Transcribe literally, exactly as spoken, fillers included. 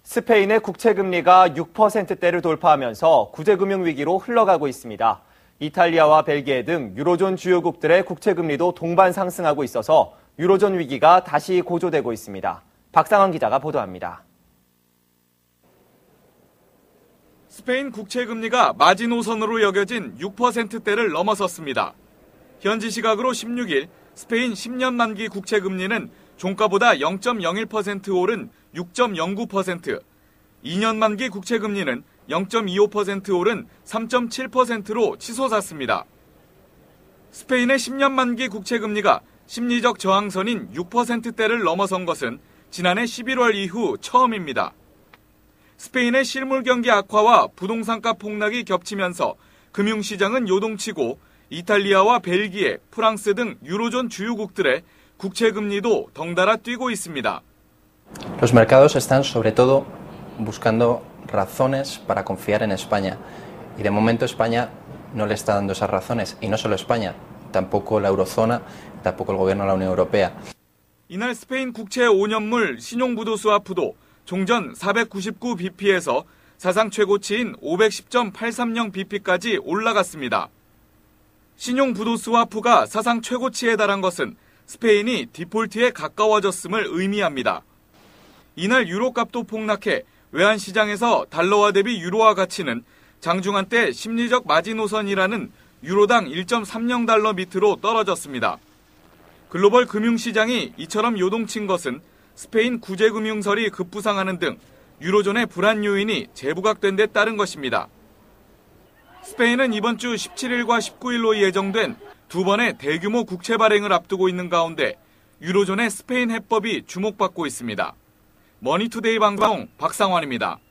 스페인의 국채금리가 육 퍼센트대를 돌파하면서 구제금융위기로 흘러가고 있습니다. 이탈리아와 벨기에 등 유로존 주요국들의 국채금리도 동반 상승하고 있어서 유로존 위기가 다시 고조되고 있습니다. 박상환 기자가 보도합니다. 스페인 국채금리가 마지노선으로 여겨진 육 퍼센트대를 넘어섰습니다. 현지 시각으로 십육 일 스페인 십 년 만기 국채금리는 종가보다 영 점 영일 퍼센트 오른 육 점 영구 퍼센트, 이 년 만기 국채금리는 영 점 이오 퍼센트 오른 삼 점 칠 퍼센트로 치솟았습니다. 스페인의 십 년 만기 국채금리가 심리적 저항선인 육 퍼센트대를 넘어선 것은 지난해 십일월 이후 처음입니다. 스페인의 실물 경기 악화와 부동산가 폭락이 겹치면서 금융시장은 요동치고 이탈리아와 벨기에, 프랑스 등 유로존 주요국들의 국채금리도 덩달아 뛰고 있습니다. Los mercados están sobre todo buscando razones para confiar en España y de momento España no le está dando esas razones y no solo España, tampoco la eurozona, tampoco el gobierno de la Unión Europea. 이날 스페인 국채 오 년물 신용부도스와프도 종전 사백구십구 비피에서 사상 최고치인 오백십 점 팔삼공 비피까지 올라갔습니다. 신용부도스와프가 사상 최고치에 달한 것은 스페인이 디폴트에 가까워졌음을 의미합니다. 이날 유로값도 폭락해 외환시장에서 달러화 대비 유로화 가치는 장중한 때 심리적 마지노선이라는 유로당 일 점 삼공 달러 밑으로 떨어졌습니다. 글로벌 금융시장이 이처럼 요동친 것은 스페인 구제금융설이 급부상하는 등 유로존의 불안 요인이 재부각된 데 따른 것입니다. 스페인은 이번 주 십칠 일과 십구 일로 예정된 두 번의 대규모 국채 발행을 앞두고 있는 가운데 유로존의 스페인 해법이 주목받고 있습니다. 머니투데이 방송 박상환입니다.